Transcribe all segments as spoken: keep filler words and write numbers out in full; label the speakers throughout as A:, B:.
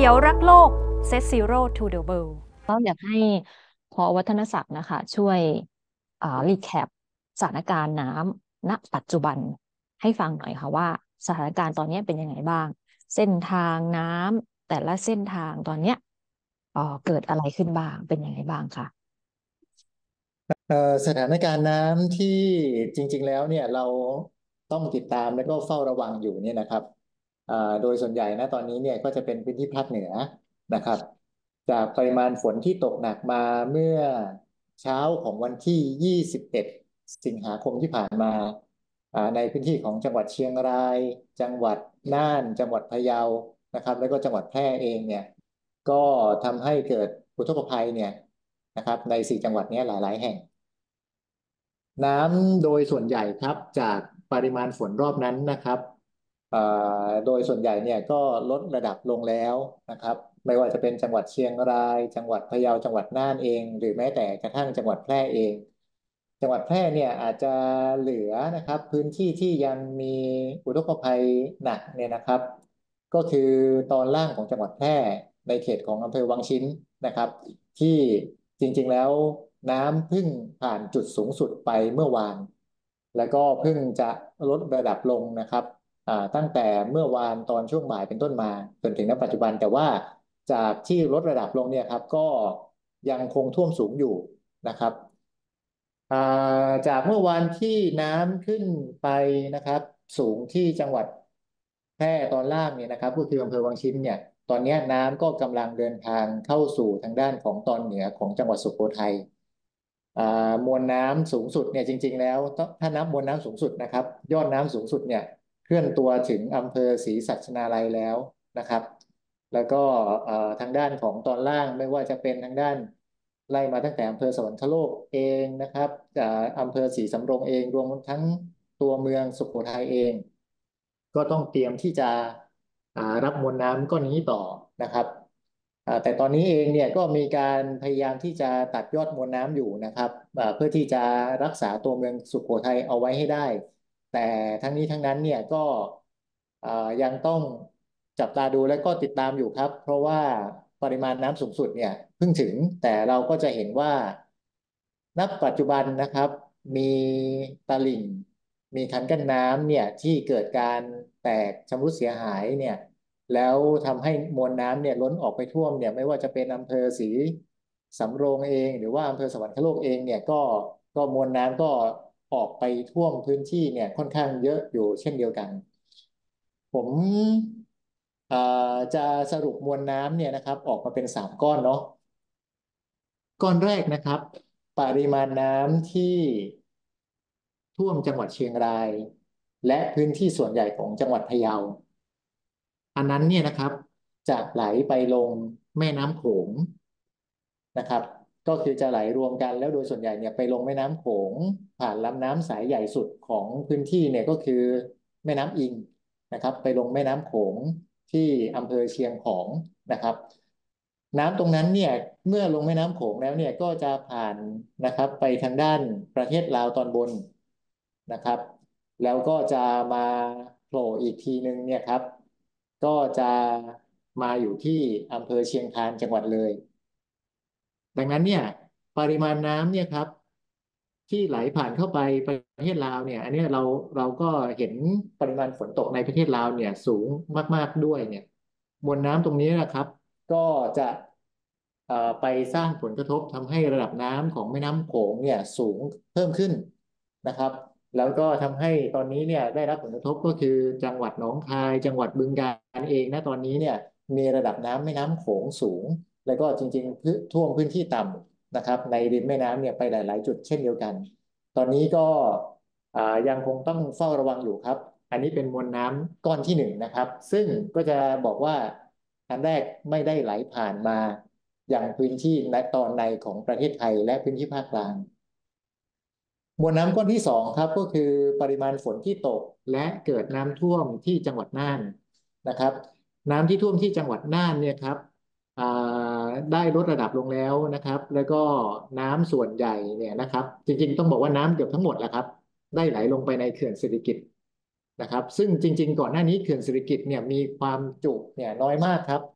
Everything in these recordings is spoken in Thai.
A: ขียวรักโลก Set Zero to the World
B: ก็อยากให้พอวัฒนศักดิ์นะคะช่วยอ่ารีแคปสถานการณ์น้ำณปัจจุบันให้ฟังหน่อยค่ะว่าสถานการณ์ตอนนี้เป็นยังไงบ้างเส้นทางน้ำแต่ละเส้นทางตอนเนี้ยเอ่อเกิดอะไรขึ้นบ้างเป็นยังไงบ้างคะ
C: เอ่อสถานการณ์น้ำที่จริงๆแล้วเนี่ยเราต้องติดตามแล้วก็เฝ้าระวังอยู่เนี่ยนะครับอ่าโดยส่วนใหญ่นะตอนนี้เนี่ยก็จะเป็นพื้นที่ภาคเหนือนะครับจากปริมาณฝนที่ตกหนักมาเมื่อเช้าของวันที่ยี่สิบเอ็ดสิงหาคมที่ผ่านมาอ่าในพื้นที่ของจังหวัดเชียงรายจังหวัดน่านจังหวัดพะเยานะครับแล้วก็จังหวัดแพร่เองเนี่ยก็ทำให้เกิดอุทกภัยเนี่ยนะครับในสี่จังหวัดนี้หลายๆแห่ง น้ำโดยส่วนใหญ่ครับจากปริมาณฝนรอบนั้นนะครับเอ่อโดยส่วนใหญ่เนี่ยก็ลดระดับลงแล้วนะครับไม่ว่าจะเป็นจังหวัดเชียงรายจังหวัดพะเยาจังหวัดน่านเองหรือแม้แต่กระทั่งจังหวัดแพร่เองจังหวัดแพร่เนี่ยอาจจะเหลือนะครับพื้นที่ที่ยังมีอุทกภัยหนักเนี่ยนะครับก็คือตอนล่างของจังหวัดแพร่ในเขตของอำเภอวังชิ้นนะครับที่จริงๆแล้วน้ำเพิ่งผ่านจุดสูงสุดไปเมื่อวานแล้วก็เพิ่งจะลดระดับลงนะครับอ่าตั้งแต่เมื่อวานตอนช่วงบ่ายเป็นต้นมาจนถึงณปัจจุบันแต่ว่าจากที่ลดระดับลงเนี่ยครับก็ยังคงท่วมสูงอยู่นะครับ อ่าจากเมื่อวานที่น้ำขึ้นไปนะครับสูงที่จังหวัดแพร่ตอนล่างเนี่ยนะครับก็คืออำเภอวังชิ้นเนี่ยตอนนี้น้ำก็กำลังเดินทางเข้าสู่ทางด้านของตอนเหนือของจังหวัดสุโขทัยอ่ามวลน้ำสูงสุดเนี่ยจริงๆแล้วถ้านับมวลน้ำสูงสุดนะครับยอดน้ำสูงสุดเนี่ยเคลื่อนตัวถึงอำเภอศรีสัชนาลัยแล้วนะครับ แล้วก็เอ่อทางด้านของตอนล่างไม่ว่าจะเป็นทางด้านไล่มาตั้งแต่อำเภอสวรรคโลกเองนะครับจากอำเภอศรีสำโรงเองรวมทั้งตัวเมืองสุโขทัยเองก็ต้องเตรียมที่จะอ่ารับมวลน้ำก้อนนี้ต่อนะครับอ่าแต่ตอนนี้เองเนี่ยก็มีการพยายามที่จะตัดยอดมวลน้ำอยู่นะครับอ่าเพื่อที่จะรักษาตัวเมืองสุโขทัยเอาไว้ให้ได้แต่ทั้งนี้ทั้งนั้นเนี่ยก็อ่ายังต้องจับตาดูและก็ติดตามอยู่ครับเพราะว่าปริมาณน้ำสูงสุดเนี่ยเพิ่งถึงแต่เราก็จะเห็นว่าณปัจจุบันนะครับมีตลิ่งมีคันกั้นน้ำเนี่ยที่เกิดการแตกชำรุดเสียหายเนี่ยแล้วทำให้มวลน้ำเนี่ยล้นออกไปท่วมเนี่ยไม่ว่าจะเป็นอำเภอศรีสำโรงเองหรือว่าอำเภอสวรรคโลกเองเนี่ยก็ก็มวลน้ำก็ออกไปท่วมพื้นที่เนี่ยค่อนข้างเยอะอยู่เช่นเดียวกัน ผมเอ่อจะสรุปมวลน้ำเนี่ยนะครับออกมาเป็นสามก้อนเนาะก้อนแรกนะครับปริมาณน้ำที่ท่วมจังหวัดเชียงรายและพื้นที่ส่วนใหญ่ของจังหวัดพะเยาอันนั้นเนี่ยนะครับจะไหลไปลงแม่น้ำโขงนะครับก็คือจะไหลรวมกันแล้วโดยส่วนใหญ่เนี่ยไปลงแม่น้ำโขงผ่านลำน้ำสายใหญ่สุดของพื้นที่เนี่ยก็คือแม่น้ำอิงนะครับไปลงแม่น้ำโขงที่อำเภอเชียงของนะครับน้ำตรงนั้นเนี่ยเมื่อลงแม่น้ำโขงแล้วเนี่ยก็จะผ่านนะครับไปทางด้านประเทศลาวตอนบนนะครับแล้วก็จะมาโผล่อีกทีนึงเนี่ยครับก็จะมาอยู่ที่อำเภอเชียงคานจังหวัดเลยดังนั้นเนี่ยปริมาณน้ำเนี่ยครับที่ไหลผ่านเข้าไปประเทศลาวเนี่ยอันนี้เราเราก็เห็นปริมาณฝนตกในประเทศลาวเนี่ยสูงมากๆด้วยเนี่ยมวลน้ำตรงนี้นะครับก็จะเอ่อไปสร้างผลกระทบทำให้ระดับน้ำของแม่น้ำโขงเนี่ยสูงเพิ่มขึ้นนะครับแล้วก็ทำให้ตอนนี้เนี่ยได้รับผลกระทบก็คือจังหวัดหนองคายจังหวัดบึงกาฬเองนะตอนนี้เนี่ยมีระดับน้ำแม่น้ำโขงสูง แล้วก็จริงๆพื้นท่วมพื้นที่ต่ำนะครับในริมแม่น้ำเนี่ยไปหลายๆจุดเช่นเดียวกันตอนนี้ก็อ่ายังคงต้องเฝ้าระวังอยู่ครับอันนี้เป็นมวลน้ำก้อนที่หนึ่งนะครับซึ่งก็จะบอกว่าอันแรกไม่ได้ไหลผ่านมาอย่างพื้นที่ในตอนในของประเทศไทยและพื้นที่ภาคกลาง มวลน้ำก้อนที่สองครับก็คือปริมาณฝนที่ตกและเกิดน้ำท่วมที่จังหวัดน่านนะครับน้ำที่ท่วมที่จังหวัดน่านเนี่ยครับอ่าได้ลดระดับลงแล้วนะครับแล้วก็น้ำส่วนใหญ่เนี่ยนะครับจริงๆต้องบอกว่าน้ำเกือบทั้งหมดแหละครับได้ไหลลงไปในเขื่อนสิริกิติ์นะครับซึ่งจริงๆก่อนหน้านี้เขื่อนสิริกิติ์เนี่ยมีความจุเนี่ยน้อยมากครับ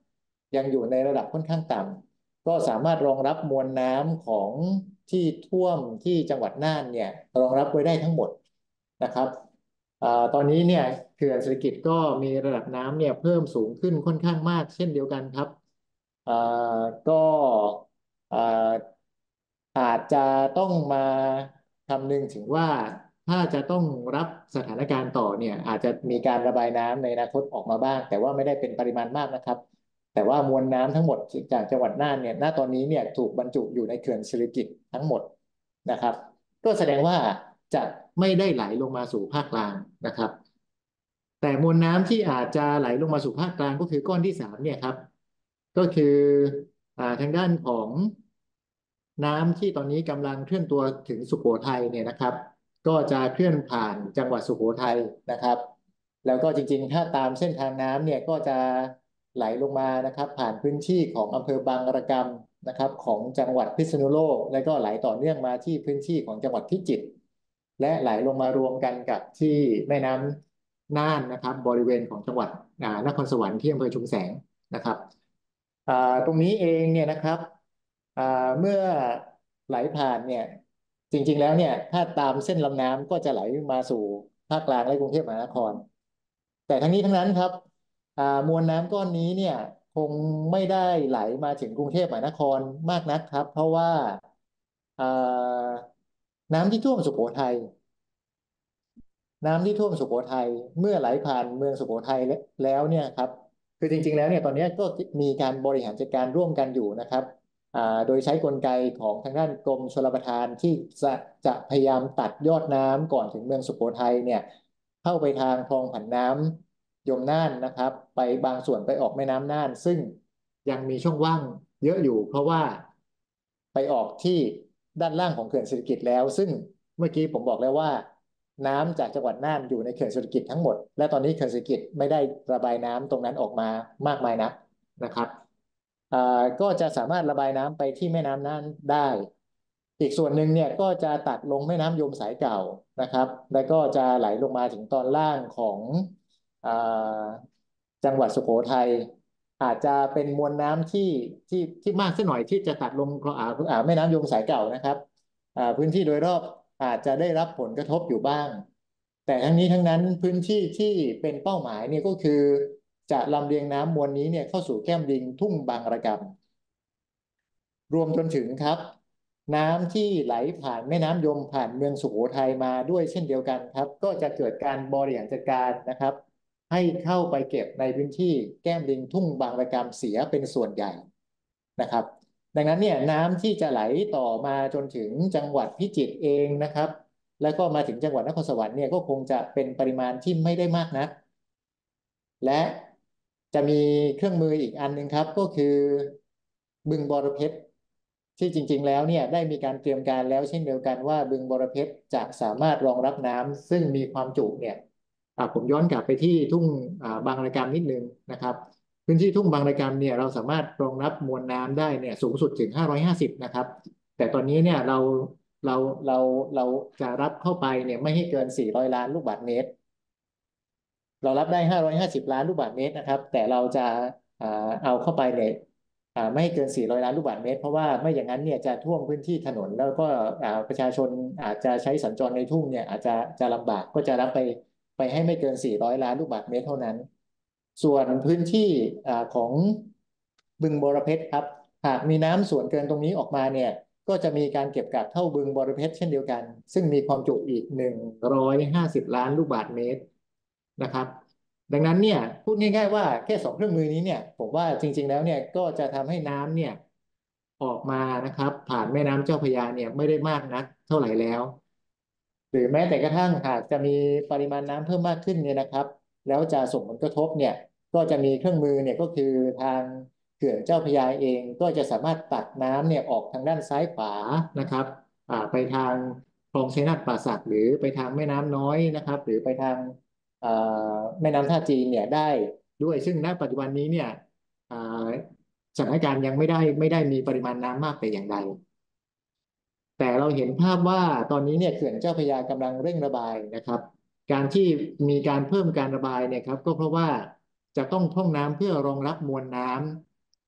C: ยังอยู่ในระดับค่อนข้างต่ำก็สามารถรองรับมวลน้ำของที่ท่วมที่จังหวัดน่านเนี่ยรองรับไว้ได้ทั้งหมดนะครับอ่าตอนนี้เนี่ยเขื่อนสิริกิติ์ก็มีระดับน้ำเนี่ยเพิ่มสูงขึ้นค่อนข้างมากเช่นเดียวกันครับอ่าก็อ่าอาจจะต้องมาคำนึงถึงว่าถ้าจะต้องรับสถานการณ์ต่อเนี่ยอาจจะมีการระบายน้ำในอนาคตออกมาบ้างแต่ว่าไม่ได้เป็นปริมาณมากนะครับแต่ว่ามวลน้ำทั้งหมดจากจังหวัดน่านเนี่ยณตอนนี้เนี่ยถูกบรรจุอยู่ในเขื่อนสิริกิติ์ทั้งหมดนะครับก็แสดงว่าจะไม่ได้ไหลลงมาสู่ภาคกลางนะครับแต่มวลน้ำที่อาจจะไหลลงมาสู่ภาคกลางก็คือก้อนที่สามเนี่ยครับก็คืออ่าทางด้านของ น้ำที่ตอนนี้กำลังเคลื่อนตัวถึงสุโขทัยเนี่ยนะครับก็จะเคลื่อนผ่านจังหวัดสุโขทัยนะครับแล้วก็จริงๆถ้าตามเส้นทางน้ำเนี่ยก็จะไหลลงมานะครับผ่านพื้นที่ของอำเภอบางระกำนะครับของจังหวัดพิษณุโลกแล้วก็ไหลต่อเนื่องมาที่พื้นที่ของจังหวัดพิจิตรและไหลลงมารวมกันกับที่แม่น้ำน่านนะครับบริเวณของจังหวัดนครสวรรค์ที่อำเภอชุมแสงนะครับอ่าตรงนี้เองเนี่ยนะครับ อ่าเมื่อไหลผ่านเนี่ยจริงๆแล้วเนี่ยถ้าตามเส้นลำน้ำก็จะไหลมาสู่ภาคกลางและกรุงเทพมหานครแต่ทั้งนี้ทั้งนั้นครับอ่ามวลน้ำก้อนนี้เนี่ยคงไม่ได้ไหลมาถึงกรุงเทพมหานครมากนักครับเพราะว่าอ่าน้ำที่ท่วมสุโขทัย น้ำที่ท่วมสุโขทัยเมื่อไหลผ่านเมืองสุโขทัยแล้วเนี่ยครับคือจริงๆแล้วเนี่ยตอนนี้ก็มีการบริหารจัดการร่วมกันอยู่นะครับอ่าโดยใช้กลไกของทางด้านกรมชลประทานที่จะจะพยายามตัดยอดน้ำก่อนถึงเมืองสุโขทัยเนี่ยเข้าไปทางคลองผันน้ำยมน่านนะครับไปบางส่วนไปออกแม่น้ำน่านซึ่งยังมีช่องว่างเยอะอยู่เพราะว่าไปออกที่ด้านล่างของเขื่อนสิริกิติ์แล้วซึ่งเมื่อกี้ผมบอกแล้วว่า น้ำจากจังหวัดน่านอยู่ในเขื่อนสิริกิติ์ทั้งหมดและตอนนี้เขื่อนสิริกิติ์ไม่ได้ระบายน้ำตรงนั้นออกมามากมายนักนะครับอ่าก็จะสามารถระบายน้ำไปที่แม่น้ำน่านได้อีกส่วนหนึ่งเนี่ยก็จะตัดลงแม่น้ำยมสายเก่านะครับแล้วก็จะไหลลงมาถึงตอนล่างของอ่าจังหวัดสุโขทัยอาจจะเป็นมวลน้ำที่ที่ที่มากสักหน่อยที่จะตัดลงอ่าอ่าแม่น้ำยมสายเก่านะครับ อ่าพื้นที่โดยรอบอาจจะได้รับผลกระทบอยู่บ้างแต่ทั้งนี้ทั้งนั้นพื้นที่ที่เป็นเป้าหมายเนี่ยก็คือจะลำเลียงน้ำมวลนี้เนี่ยเข้าสู่แก้มลิงทุ่งบางระกำรวมจนถึงครับน้ำที่ไหลผ่านแม่น้ำยมผ่านเมืองสุโขทัยมาด้วยเช่นเดียวกันครับก็จะเกิดการบริหารจัดการนะครับให้เข้าไปเก็บในพื้นที่แก้มลิงทุ่งบางระกำเสียเป็นส่วนใหญ่นะครับ ดังนั้นเนี่ยน้ำที่จะไหลต่อมาจนถึงจังหวัดพิจิตรเองนะครับแล้วก็มาถึงจังหวัดนครสวรรค์เนี่ยก็คงจะเป็นปริมาณที่ไม่ได้มากนักและจะมีเครื่องมืออีกอันหนึ่งครับก็คือบึงบรเพชรที่จริงๆแล้วเนี่ยได้มีการเตรียมการแล้วเช่นเดียวกันว่าบึงบรเพชรจะสามารถรองรับน้ำซึ่งมีความจุเนี่ยอ่าผมย้อนกลับไปที่ทุ่งอ่าบางระกำนิดนึงนะครับ พื้นที่ทุ่งบางระกำเนี่ยเราสามารถรองรับมวลน้ำได้เนี่ยสูงสุดถึงห้าร้อยห้าสิบนะครับแต่ตอนนี้เนี่ยเราเราเราเราจะรับเข้าไปเนี่ยไม่ให้เกินสี่ร้อยล้านลูกบาศก์เมตรเรารับได้ห้าร้อยห้าสิบล้านลูกบาศก์เมตรนะครับแต่เราจะอ่าเอาเข้าไปเนี่ยอ่าไม่ให้เกินสี่ร้อยล้านลูกบาศก์เมตรเพราะว่าไม่อย่างนั้นเนี่ยจะท่วมพื้นที่ถนนแล้วก็อ่าประชาชนอาจจะใช้สัญจรในทุ่งเนี่ยอาจจะจะลำบากก็จะรับไปไปให้ไม่เกินสี่ร้อยล้านลูกบาศก์เมตรเท่านั้น ส่วนพื้นที่ของบึงบรเพชรครับหากมีน้ำส่วนเกินตรงนี้ออกมาเนี่ยก็จะมีการเก็บกักเท่าบึงบรเพชรเช่นเดียวกันซึ่งมีความจุอีกหนึ่งร้อยห้าสิบล้านลูกบาศก์เมตรนะครับดังนั้นเนี่ยพูดง่ายๆว่าแค่สองเครื่องมือนี้เนี่ยผมว่าจริงๆแล้วเนี่ยก็จะทำให้น้ำเนี่ยออกมานะครับผ่านแม่น้ำเจ้าพระยาเนี่ยไม่ได้มากนักเท่าไหร่แล้ว หรือแม้แต่กระทั่งหากจะมีปริมาณน้ำเพิ่มมากขึ้นเนี่ยนะครับแล้วจะส่งผลกระทบเนี่ยก็จะมีเครื่องมือเนี่ยก็คือทางเขื่อนเจ้าพระยาเองก็จะสามารถตัดน้ำเนี่ยออกทางด้านซ้ายขวานะครับอ่าไปทางคลองชัยนาทป่าสักหรือไปทางแม่น้ำน้อยนะครับหรือไปทางอ่าแม่น้ำท่าจีนเนี่ยได้ด้วยซึ่งณปัจจุบันนี้เนี่ยอ่าสถานการณ์ยังไม่ได้ไม่ได้มีปริมาณน้ำมากแต่อย่างใด แต่เราเห็นภาพว่าตอนนี้เนี่ยเขื่อนเจ้าพระยากำลังเร่งระบายนะครับการที่มีการเพิ่มการระบายเนี่ยครับก็เพราะว่าจะต้องพร่องน้ำเพื่อรองรับมวลน้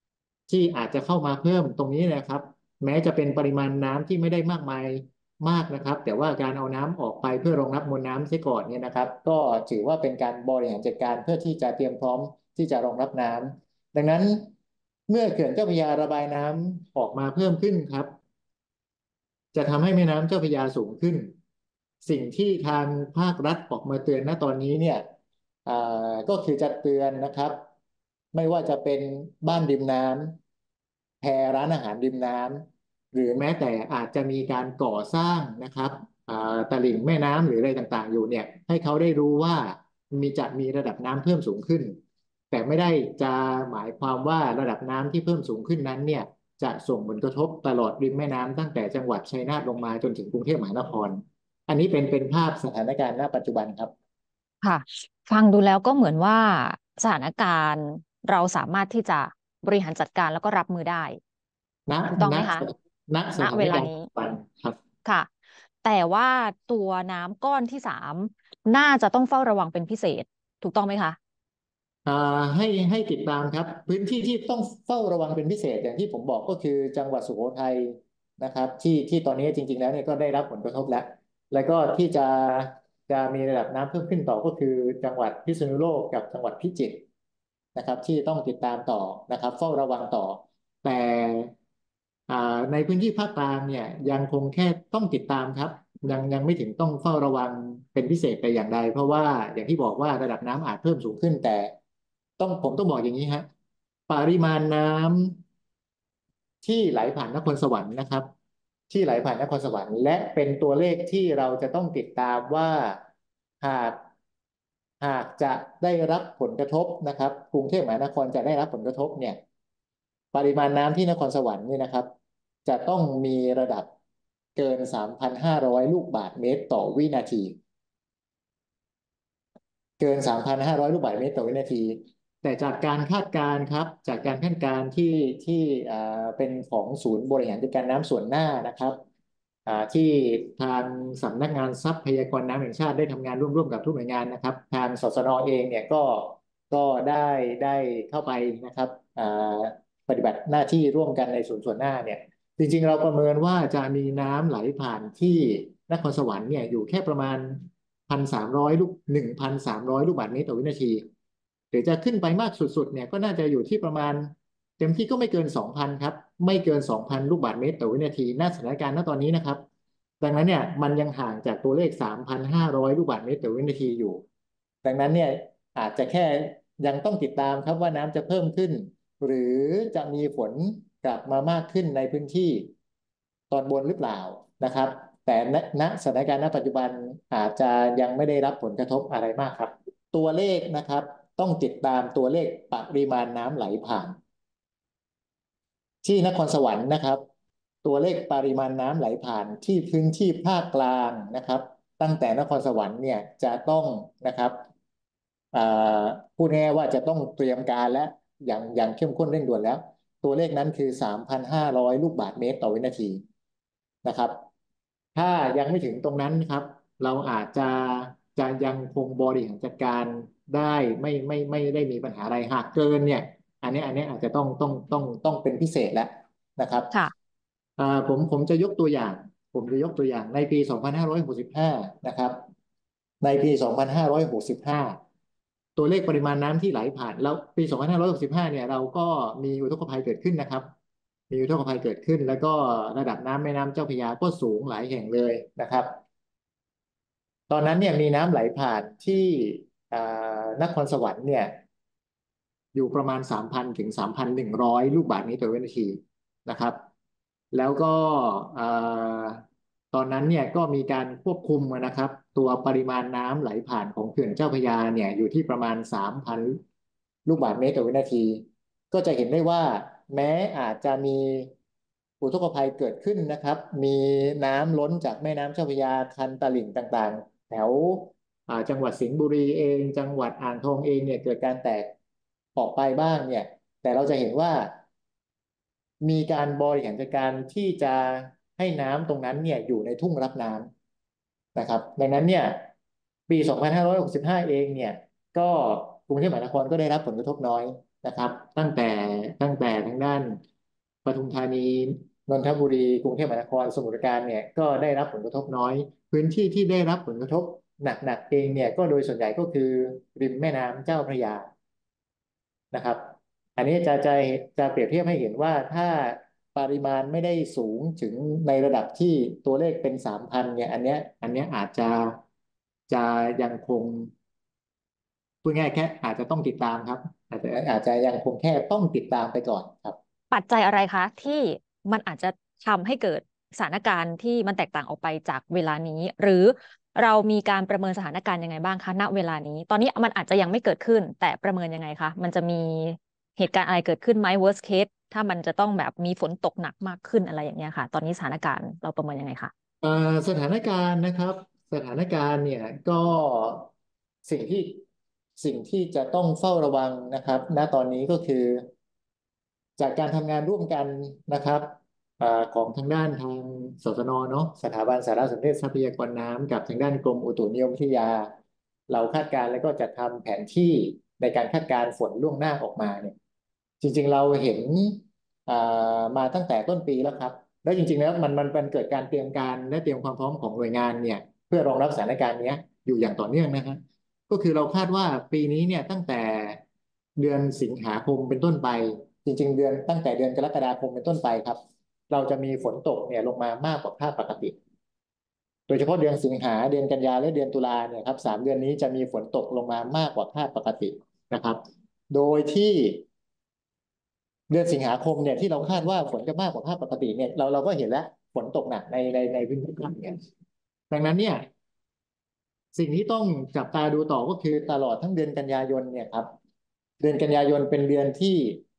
C: ที่อาจจะเข้ามาเพิ่มตรงนี้นะครับ แม้จะเป็นปริมาณน้ำที่ไม่ได้มากมายมากนะครับแต่ว่าการเอาน้ำออกไปเพื่อรองรับมวลน้ำเสียก่อนเนี่ยนะครับก็ถือว่าเป็นการบริหารจัดการเพื่อที่จะเตรียมพร้อมที่จะรองรับน้ำดังนั้นเมื่อเขื่อนเจ้าพระยาระบายน้ำออกมาเพิ่มขึ้นครับจะทำให้แม่น้ำเจ้าพระยาสูงขึ้นสิ่งที่ทางภาครัฐออกมาเตือนณตอนนี้เนี่ยอ่าก็คือจะเตือนนะครับไม่ว่าจะเป็นบ้านริมน้ำแพร้านอาหารริมน้ำหรือแม้แต่อาจจะมีการก่อสร้างนะครับอ่าตลิ่งแม่น้ำหรืออะไรต่างๆอยู่เนี่ยให้เขาได้รู้ว่ามีจะมีระดับน้ำเพิ่มสูงขึ้นแต่ไม่ได้จะหมายความว่าระดับน้ำที่เพิ่มสูงขึ้นนั้นเนี่ยจะส่งผลกระทบตลอดริมแม่น้ำตั้งแต่จังหวัดชัยนาทลงมาจนถึงกรุงเทพมหานครอันนี้เป็นเป็นภาพสถานการณ์ณปัจจุบันครับ
B: ค่ะฟังดูแล้วก็เหมือนว่าสถานการณ์เราสามารถที่จะบริหารจัดการแล้วก็รับมือได้
C: ณ
B: ถูกต้อง
C: ณ
B: ไหมคะ
C: ณส
B: ณ
C: ถานการณ์
B: เวลานี้
C: ปัจจุบันครับ
B: ค่ะแต่ว่าตัวน้ำก้อนที่สามน่าจะต้องเฝ้าระวังเป็นพิเศษถูกต้องไหมคะ
C: อ่าให้ให้ติดตามครับพื้นที่ที่ต้องเฝ้าระวังเป็นพิเศษอย่างที่ผมบอกก็คือจังหวัดสุโขทัยนะครับที่ที่ตอนนี้จริงๆแล้วเนี่ยก็ได้รับผลกระทบแล้วแล้วก็ที่จะจะมีระดับน้ำเพิ่มขึ้นต่อก็คือจังหวัดพิษณุโลกกับจังหวัดพิจิตรนะครับที่ต้องติดตามต่อนะครับเฝ้าระวังต่อแต่อ่าในพื้นที่ภาคกลางเนี่ยยังคงแค่ต้องติดตามครับยังยังไม่ถึงต้องเฝ้าระวังเป็นพิเศษแต่อย่างใดเพราะว่าอย่างที่บอกว่าระดับน้ำอาจเพิ่มสูงขึ้นแต่ต้องผมต้องบอกอย่างนี้ฮะปริมาณน้ำที่ไหลผ่านนครสวรรค์นะครับที่ไหลผ่านนครสวรรค์และเป็นตัวเลขที่เราจะต้องติดตามว่าหากหากจะได้รับผลกระทบนะครับกรุงเทพมหานครจะได้รับผลกระทบเนี่ย ปริมาณน้ำที่นครสวรรค์เนี่ยนะครับจะต้องมีระดับเกินสามพันห้าร้อยลูกบาศก์เมตรต่อวินาทีเกินสามพันห้าร้อยลูกบาศก์เมตรต่อวินาทีแต่จากการคาดการณ์ครับจากการคาดการณ์ที่ที่อ่าเป็นของศูนย์บริหารจัดการน้ำส่วนหน้านะครับอ่าที่ทางสำนักงานทรัพยากรน้ำแห่งชาติได้ทำงานร่วมๆกับทุกหน่วยงานนะครับทางสสนเองเนี่ยก็ก็ได้ได้เข้าไปนะครับอ่า ปฏิบัติหน้าที่ร่วมกันในส่วนส่วนหน้าเนี่ยจริงๆเราประเมินว่าจะมีน้ำไหลผ่านที่นครสวรรค์เนี่ยอยู่แค่ประมาณพันสามร้อยลูกหนึ่งพันสามร้อยลูกบาศก์เมตรต่อวินาทีหรือจะขึ้นไปมากสุดๆเนี่ยก็น่าจะอยู่ที่ประมาณเต็มที่ก็ไม่เกินสองพันครับไม่เกินสองพันลูกบาศก์เมตรต่อวินาทีณสถานการณ์ณตอนนี้นะครับดังนั้นเนี่ยมันยังห่างจากตัวเลขสามพันห้าร้อยลูกบาศก์เมตรต่อวินาทีอยู่ดังนั้นเนี่ยอาจจะแค่ยังต้องติดตามครับว่าน้ำจะเพิ่มขึ้น หรือจะมีฝนกลับมามากขึ้นในพื้นที่ตอนบนหรือเปล่านะครับแต่ณณสถานการณ์ณปัจจุบันอาจจะยังไม่ได้รับผลกระทบอะไรมากครับตัวเลขนะครับต้องติดตามตัวเลขปริมาณน้ำไหลผ่านที่นครสวรรค์นะครับตัวเลขปริมาณน้ำไหลผ่านที่พื้นที่ภาคกลางนะครับตั้งแต่นครสวรรค์เนี่ยจะต้องนะครับอ่าพูดง่ายๆว่าจะต้องเตรียมการและอย่างอย่างเข้มข้นเร่งด่วนแล้วตัวเลขนั้นคือสามพันห้าร้อยลูกบาศก์เมตรต่อวินาทีนะครับถ้ายังไม่ถึงตรงนั้นครับเราอาจจะจะยังคงบริหารจัดการได้ไม่ไม่ไม่ได้มีปัญหาอะไรหากเกินเนี่ย อันนี้อันนี้อาจจะต้องต้องต้องต้องเป็นพิเศษแล้วนะครับ
B: ค่ะ
C: อ่าผมผมจะยกตัวอย่างผมจะยกตัวอย่างในปีสองพันห้าร้อยหกสิบห้านะครับในปีสองพันห้าร้อยหกสิบห้าตัวเลขปริมาณน้ำที่ไหลผ่านแล้วปีสองพันห้าร้อยหกสิบห้าเนี่ยเราก็มีอุทกภัยเกิดขึ้นนะครับมีอุทกภัยเกิดขึ้นแล้วก็ระดับน้ำแม่น้ำเจ้าพระยาก็สูงหลายแห่งเลยนะครับตอนนั้นเนี่ยมีน้ำไหลผ่านที่อ่านครสวรรค์เนี่ย อยู่ประมาณสามพันถึงสามพันหนึ่งร้อยลูกบาศก์เมตรต่อวินาทีนะครับแล้วก็เอ่อตอนนั้นเนี่ยก็มีการควบคุมนะครับตัวปริมาณน้ำไหลผ่านของเขื่อนเจ้าพระยาเนี่ยอยู่ที่ประมาณสามพันลูกบาศก์เมตรต่อวินาทีก็จะเห็นได้ว่าแม้อาจจะมีอุทกภัยเกิดขึ้นนะครับมีน้ำล้นจากแม่น้ำเจ้าพระยาคันตลิ่งต่างๆแถว อ่าจังหวัดสิงห์บุรีเองจังหวัดอ่างทองเองเนี่ยเกิดการแตกออกไปบ้างเนี่ยแต่เราจะเห็นว่ามีการบริหารจัดการที่จะให้น้ำตรงนั้นเนี่ยอยู่ในทุ่งรับน้ำนะครับดังนั้นเนี่ยปีสองพันห้าร้อยหกสิบห้าเองเนี่ยก็กรุงเทพมหานครก็ได้รับผลกระทบน้อยนะครับตั้งแต่ตั้งแต่ทางด้านปทุมธานีนนทบุรีกรุงเทพมหานครสมุทรปราการเนี่ยก็ได้รับผลกระทบน้อยพื้นที่ที่ได้รับผลกระทบหนักๆเองเนี่ยก็โดยส่วนใหญ่ก็คือริมแม่น้ำเจ้าพระยานะครับอันนี้จะจะจะเปรียบเทียบให้เห็นว่าถ้าปริมาณไม่ได้สูงถึงในระดับที่ตัวเลขเป็นสามพันเนี่ยอันเนี้ยอันเนี้ยอาจจะจะยังคงพูดง่ายแค่อาจจะต้องติดตามครับอาจจะอาจจะยังคงแค่ต้องติดตามไปก่อนครับ
B: ปัจจัยอะไรคะที่มันอาจจะทำให้เกิดสถานการณ์ที่มันแตกต่างออกไปจากเวลานี้ หรือเรามีการประเมินสถานการณ์ยังไงบ้างคะณเวลานี้ตอนนี้มันอาจจะยังไม่เกิดขึ้นแต่ประเมินยังไงคะมันจะมีเหตุการณ์อะไรเกิดขึ้นไหม worst case ถ้ามันจะต้องแบบมีฝนตกหนักมากขึ้นอะไรอย่างเงี้ยค่ะตอนนี้สถานการณ์เราประเมินยังไงคะ
C: เอ่อสถานการณ์นะครับสถานการณ์เนี่ยก็สิ่งที่สิ่งที่จะต้องเฝ้าระวังนะครับณตอนนี้ก็คือจากการทำงานร่วมกันนะครับอ่าของทางด้านทางสสนเนาะสถาบันสารสนเทศทรัพยากรน้ำกับทางด้านกรมอุตุนิยมวิทยาเราคาดการณ์แล้วก็จะทำแผนที่ในการคาดการณ์ฝนล่วงหน้าออกมาเนี่ยจริงๆเราเห็นอ่ามาตั้งแต่ต้นปีแล้วครับ แล้วจริงๆแล้วมันมันมันเกิดการเตรียมการและเตรียมความพร้อมของหน่วยงานเนี่ยเพื่อรองรับสถานการณ์เนี้ยอยู่อย่างต่อเนื่องนะครับก็คือเราคาดว่าปีนี้เนี่ยตั้งแต่เดือนสิงหาคมเป็นต้นไปจริงๆเดือนตั้งแต่เดือนกรกฎาคมเป็นต้นไปครับเราจะมีฝนตกเนี่ยลงมามากกว่าค่าปกติโดยเฉพาะเดือนสิงหาเดือนกันยาและเดือนตุลาเนี่ยครับสามเดือนนี้จะมีฝนตกลงมามากกว่าค่าปกตินะครับโดยที่ เดือนสิงหาคมเนี่ยที่เราคาดว่าฝนจะมากกว่าภาพปกติเนี่ยเราเราก็เห็นแล้วฝนตกหนักในในในพื้นที่ภาคเนี่ยดังนั้นเนี่ยสิ่งที่ต้องจับตาดูต่อก็คือตลอดทั้งเดือนกันยายนเนี่ยครับเดือนกันยายนเป็นเดือนที่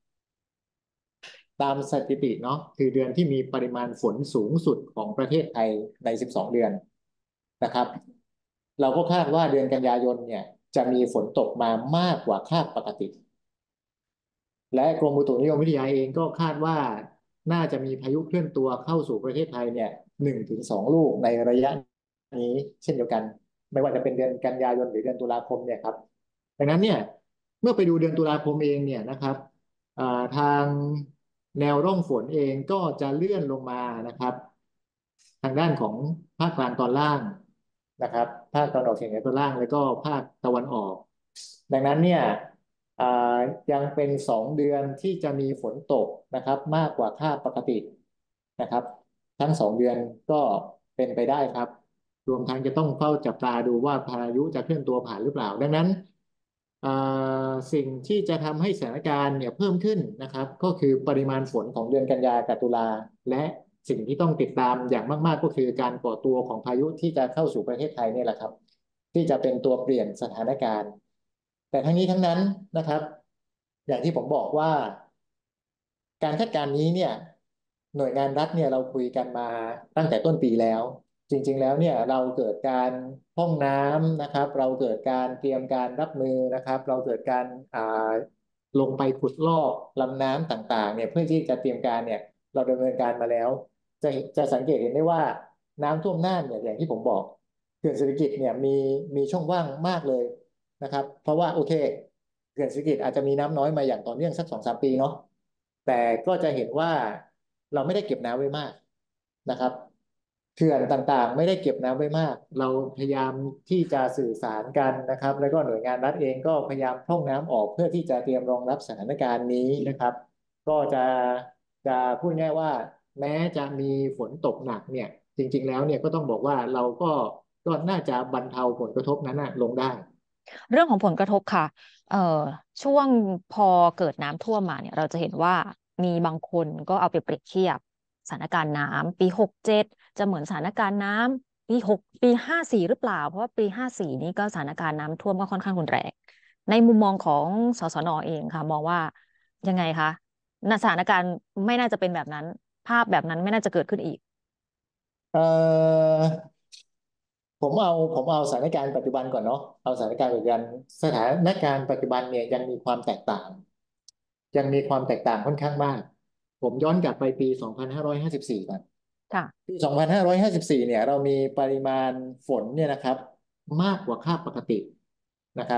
C: ตามสถิติเนาะคือเดือนที่มีปริมาณฝนสูงสุดของประเทศไทยในสิบสองเดือนนะครับเราก็คาดว่าเดือนกันยายนเนี่ยจะมีฝนตกมามากกว่าคาดปกติ และกรมอุตุนิยมวิทยาเองก็คาดว่าน่าจะมีพายุเคลื่อนตัวเข้าสู่ประเทศไทยเนี่ยหนึ่งถึงสองลูกในระยะนี้เช่นเดียวกันไม่ว่าจะเป็นเดือนกันยายนหรือเดือนตุลาคมเนี่ยครับดังนั้นเนี่ยเมื่อไปดูเดือนตุลาคมเองเนี่ยนะครับทางแนวร่องฝนเองก็จะเลื่อนลงมานะครับทางด้านของภาคกลางตอนล่างนะครับภาคตะวันออกเฉียงเหนือตอนล่างแล้วก็ภาคตะวันออกดังนั้นเนี่ยอ่ายังเป็นสองเดือนที่จะมีฝนตกนะครับมากกว่าค่าปกตินะครับทั้งสองเดือนก็เป็นไปได้ครับรวมทั้งจะต้องเฝ้าจับตาดูว่าพายุจะเคลื่อนตัวผ่านหรือเปล่าดังนั้นอ่าสิ่งที่จะทำให้สถานการณ์เนี่ยเพิ่มขึ้นนะครับก็คือปริมาณฝนของเดือนกันยากับตุลาและสิ่งที่ต้องติดตามอย่างมากๆก็คือการก่อตัวของพายุที่จะเข้าสู่ประเทศไทยเนี่ยแหละครับที่จะเป็นตัวเปลี่ยนสถานการณ์ แต่ทั้งนี้ทั้งนั้นนะครับอย่างที่ผมบอกว่าการคาดการณ์นี้เนี่ยหน่วยงานรัฐเนี่ยเราคุยกันมาตั้งแต่ต้นปีแล้วจริงๆแล้วเนี่ยเราเกิดการพร่องน้ำนะครับเราเกิดการเตรียมการรับมือนะครับเราเกิดการอ่าลงไปขุดลอกลำน้ำต่างๆเนี่ยเพื่อที่จะเตรียมการเนี่ยเราดำเนินการมาแล้วจะจะสังเกตเห็นได้ว่าน้ำท่วมน่านเนี่ยอย่างที่ผมบอกเขื่อนเศรษฐกิจเนี่ยมีมีช่องว่างมากเลย นะครับเพราะว่าโอเคเขื่อนศรีกิจอาจจะมีน้ำน้อยมาอย่างต่อเนื่องสักสองสามปีเนาะแต่ก็จะเห็นว่าเราไม่ได้เก็บน้ำไว้มากนะครับเขื่อนต่างๆไม่ได้เก็บน้ำไว้มากเราพยายามที่จะสื่อสารกันนะครับแล้วก็หน่วยงานรัฐเองก็พยายามพร่องน้ำออกเพื่อที่จะเตรียมรองรับสถานการณ์นี้นะครับก็จะจะพูดง่ายว่าแม้จะมีฝนตกหนักเนี่ยจริงๆแล้วเนี่ยก็ต้องบอกว่าเราก็ก็น่าจะบรรเทาผลกระทบนั้นนะลงได้
B: เรื่องของผลกระทบค่ะเอ่อช่วงพอเกิดน้ำท่วมมาเนี่ยเราจะเห็นว่ามีบางคนก็เอาไปเปรียบเทียบสถานการณ์น้ำปีหกเจ็ดจะเหมือนสถานการณ์น้ำปีหกปีห้าสี่หรือเปล่าเพราะว่าปีห้าสี่นี้ก็สถานการณ์น้ำท่วมก็ค่อนข้างรุนแรงในมุมมองของสสนเองค่ะมองว่ายังไงคะณสถานการณ์ไม่น่าจะเป็นแบบนั้นภาพแบบนั้นไม่น่าจะเกิดขึ้นอีก
C: เอ่อผมเอาผมเอาสถานการณ์ปัจจุบันก่อนเนาะเอาสถานการณ์ปัจจุบันสถานการณ์ปัจจุบันเนี่ยยังมีความแตกต่างยังมีความแตกต่างค่อนข้างมากผมย้อนกลับไปปีสองพันห้าร้อยห้าสิบสี่ก่อน
B: ค่ะ
C: ปีสองพันห้าร้อยห้าสิบสี่เนี่ยเรามีปริมาณฝนเนี่ยนะครับมากกว่าค่าปกตินะครับ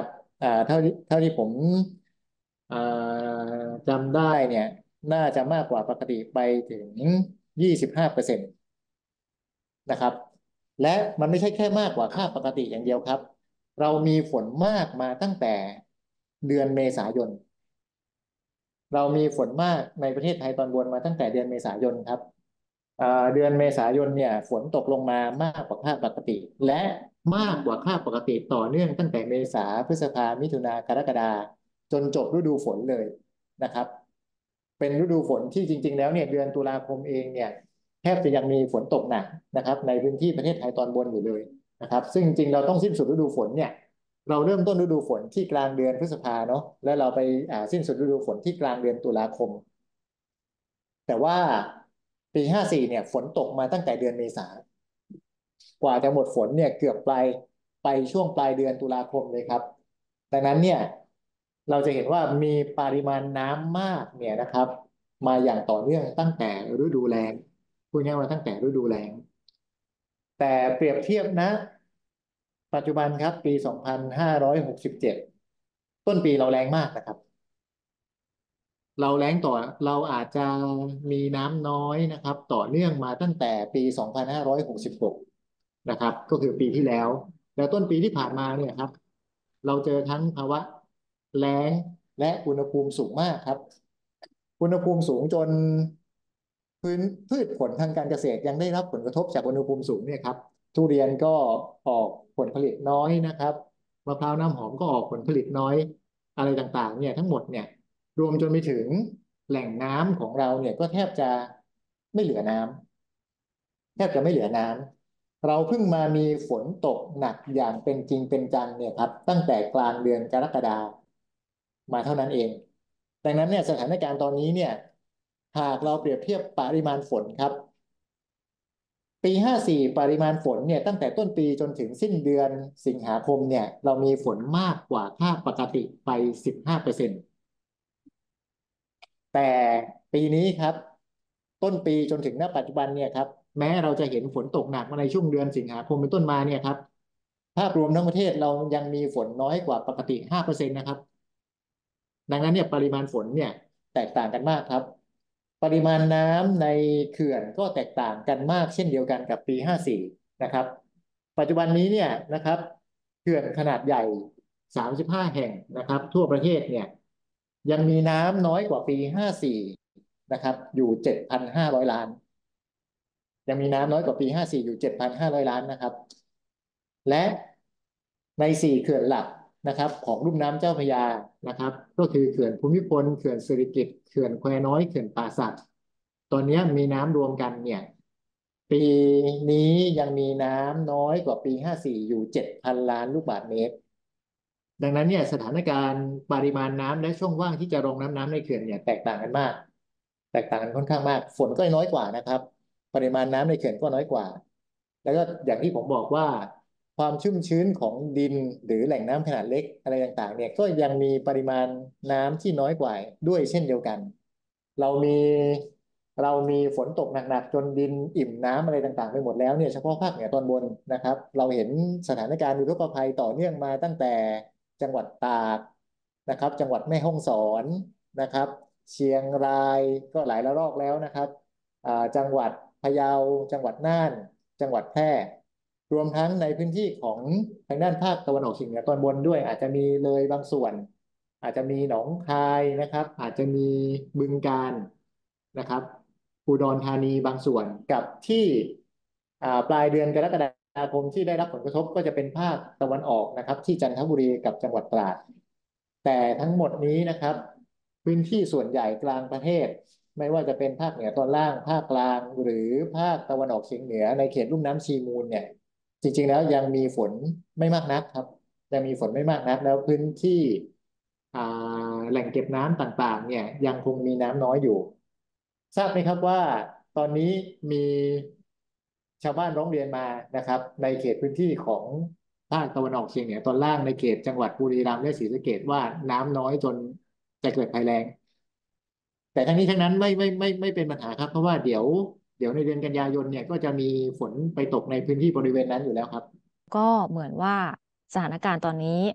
C: อ่าเท่าที่เท่าที่ผมอ่าจำได้เนี่ยน่าจะมากกว่าปกติไปถึงยี่สิบห้าเปอร์เซ็นต์นะครับและมันไม่ใช่แค่มากกว่าค่าปกติอย่างเดียวครับเรามีฝนมากมาตั้งแต่เดือนเมษายนเรามีฝนมากในประเทศไทยตอนบนมาตั้งแต่เดือนเมษายนครับ อ่าเดือนเมษายนเนี่ยฝนตกลงมามากกว่าค่าปกติและมากกว่าค่าปกติต่อเนื่องตั้งแต่เมษาพฤษภามิถุนากรกฎาจนจบฤดูฝนเลยนะครับเป็นฤดูฝนที่จริงๆแล้วเนี่ยเดือนตุลาคมเองเนี่ยแทบจะยังมีฝนตกหนักนะครับในพื้นที่ประเทศไทยตอนบนอยู่เลยนะครับซึ่งจริงๆเราต้องสิ้นสุดฤดูฝนเนี่ยเราเริ่มต้นฤดูฝนที่กลางเดือนพฤษภาเนาะแล้วเราไปอ่าสิ้นสุดฤดูฝนที่กลางเดือนตุลาคม แต่ว่าปีห้าสี่เนี่ยฝนตกมาตั้งแต่เดือนเมษากว่าจะหมดฝนเนี่ยเกือบปลายไปช่วงปลายเดือนตุลาคมเลยครับดังนั้นเนี่ยเราจะเห็นว่ามีปริมาณน้ำมากเนี่ยนะครับมาอย่างต่อเนื่องตั้งแต่ฤดูแล้งพูดง่ายๆว่าตั้งแต่ฤดูแล้งแต่เปรียบเทียบนะปัจจุบันครับปีสองพันห้าร้อยหกสิบเจ็ดต้นปีเราแรงมากนะครับ เราแล้งต่อเราอาจจะมีน้ำน้อยนะครับต่อเนื่องมาตั้งแต่ปีสองพันห้าร้อยหกสิบหกนะครับก็คือปีที่แล้วแล้วต้นปีที่ผ่านมาเนี่ยครับเราเจอทั้งภาวะแล้งและอุณหภูมิสูงมากครับอุณหภูมิสูงจนพื้นพืชผลทางการเกษตรยังได้รับผลกระทบจากอุณหภูมิสูงเนี่ยครับทุเรียนก็ออกผลผลิตน้อยนะครับมะพร้าวน้ำหอมก็ออกผลผลิตน้อยอะไรต่างๆเนี่ยทั้งหมดเนี่ย รวมจนไปถึงแหล่งน้ำของเราเนี่ยก็แทบจะไม่เหลือน้ำแทบจะไม่เหลือน้ำเราเพิ่งมามีฝนตกหนักอย่างเป็นจริงเป็นจังเนี่ยครับตั้งแต่กลางเดือนกรกฎามาเท่านั้นเองดังนั้นเนี่ยสถานการณ์ตอนนี้เนี่ยหากเราเปรียบเทียบปริมาณฝนครับปีห้าสี่ปริมาณฝนเนี่ยตั้งแต่ต้นปีจนถึงสิ้นเดือนสิงหาคมเนี่ยเรามีฝนมากกว่าค่าปกติไปสิบห้าเปอร์เซ็นต์ แต่ปีนี้ครับต้นปีจนถึงณปัจจุบันเนี่ยครับแม้เราจะเห็นฝนตกหนักมาในช่วงเดือนสิงหาคมเป็นต้นมาเนี่ยครับภาพรวมทั้งประเทศเรายังมีฝนน้อยกว่าปกติห้าเปอร์เซ็นต์นะครับดังนั้นเนี่ยปริมาณฝนเนี่ยแตกต่างกันมากครับปริมาณน้ำในเขื่อนก็แตกต่างกันมากเช่นเดียวกันกับปีห้าสี่นะครับปัจจุบันนี้เนี่ยนะครับเขื่อนขนาดใหญ่สามสิบห้าแห่งนะครับทั่วประเทศเนี่ยยังมีน้ำน้อยกว่าปีห้าสี่นะครับอยู่เจ็ดพันห้าร้อยล้านยังมีน้ำน้อยกว่าปีห้าสี่อยู่เจ็ดพันห้าร้อยล้านนะครับและในสี่เขื่อนหลักนะครับของลุ่มน้ำเจ้าพระยานะครับก็คือเขื่อนภูมิพลเขื่อนสิริกิติ์เขื่อนแควน้อยเขื่อนป่าสักตอนนี้มีน้ำรวมกันเนี่ยปีนี้ยังมีน้ำน้อยกว่าปีห้าสี่อยู่เจ็ดพันล้านลูกบาศก์เมตร ดังนั้นเนี่ยสถานการณ์ปริมาณน้ำและช่องว่างที่จะรองน้ำน้ำในเขื่อนเนี่ยแตกต่างกันมากแตกต่างกันค่อนข้างมากฝนก็น้อยกว่านะครับปริมาณน้ำในเขื่อนก็น้อยกว่าแล้วก็อย่างที่ผมบอกว่าความชุ่มชื้นของดินหรือแหล่งน้ำขนาดเล็กอะไรต่างๆเนี่ยก็ยังมีปริมาณน้ำที่น้อยกว่าด้วยเช่นเดียวกันเรามีเรามีฝนตกหนักๆจนดินอิ่มน้ำอะไรต่างๆไปหมดแล้วเนี่ยเฉพาะภาคเหนือตอนบนนะครับเราเห็นสถานการณ์อุทกภัยต่อเนื่องมาตั้งแต่ จังหวัดตากนะครับจังหวัดแม่ฮ่องสอนนะครับเชียงรายก็หลายระลอกแล้วนะครับอ่าจังหวัดพะเยาจังหวัดน่านจังหวัดแพร่รวมทั้งในพื้นที่ของทางด้านภาคตะวันออกเฉียงเหนือตอนบนด้วยอาจจะมีเลยบางส่วนอาจจะมีหนองคายนะครับอาจจะมีบึงกาฬนะครับอุดรธานีบางส่วนกับที่อ่าปลายเดือนกรกฎาคมที่ได้รับผลกระทบก็จะเป็นภาคตะวันออกนะครับที่จันทบุรีกับจังหวัดตราดแต่ทั้งหมดนี้นะครับพื้นที่ส่วนใหญ่กลางประเทศไม่ว่าจะเป็นภาคเหนือตอนล่างภาคกลางหรือภาคตะวันออกเฉียงเหนือในเขตลุ่มน้ำชีมูลเนี่ยจริงๆแล้วยังมีฝนไม่มากนักครับยังมีฝนไม่มากนักแล้วพื้นที่อ่าแหล่งเก็บน้ำต่างๆเนี่ยยังคงมีน้ำน้อยอยู่ทราบไหมครับว่าตอนนี้มีชาวบ้านร้องเรียนมานะครับในเขตพื้นที่ของภาคตะวันออกเฉียงเหนือตอนล่างในเขตจังหวัดบุรีรัมย์และศรีสะเกษว่าน้ำน้อยจนจะเกิดภัยแล้งแต่ทั้งนี้ทั้งนั้นไม่ไม่ไม่ไม่เป็นปัญหาครับเพราะว่าเดี๋ยวเดี๋ยวในเดือนกันยายนเนี่ยก็จะมีฝนไปตกในพื้นที่บริเวณนั้นอยู่แล้วครับ
B: ก็เหมือนว่าสถานการณ์ตอนนี้